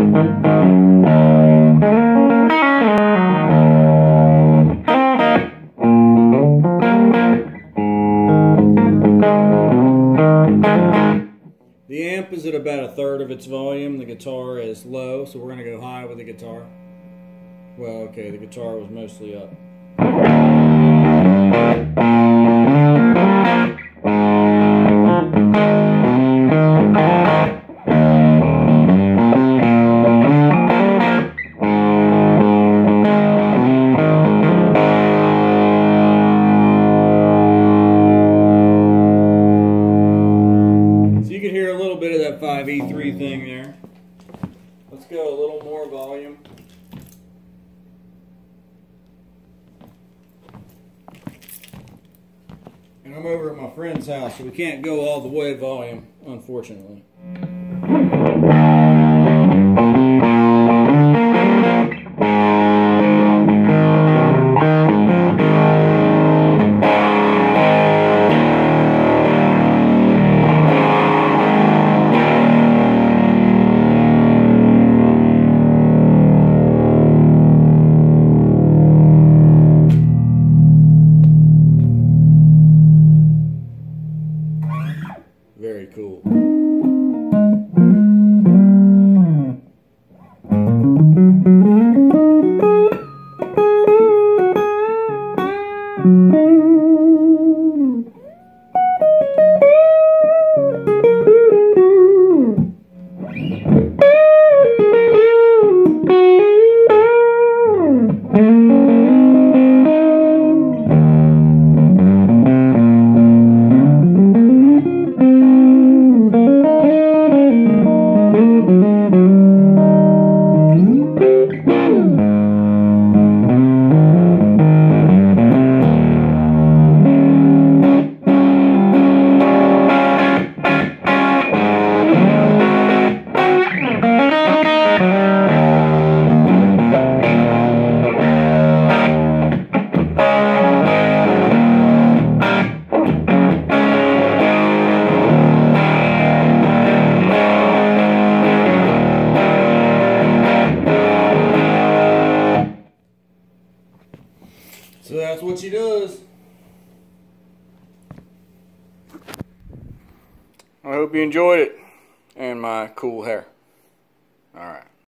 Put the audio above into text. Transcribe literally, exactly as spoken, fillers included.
The amp is at about a third of its volume. The guitar is low, so we're going to go high with the guitar. Well, okay, the guitar was mostly up. five E three thing there. Let's go a little more volume. And I'm over at my friend's house, so we can't go all the way volume, unfortunately. Very cool. So that's what she does. I hope you enjoyed it and my cool hair. All right.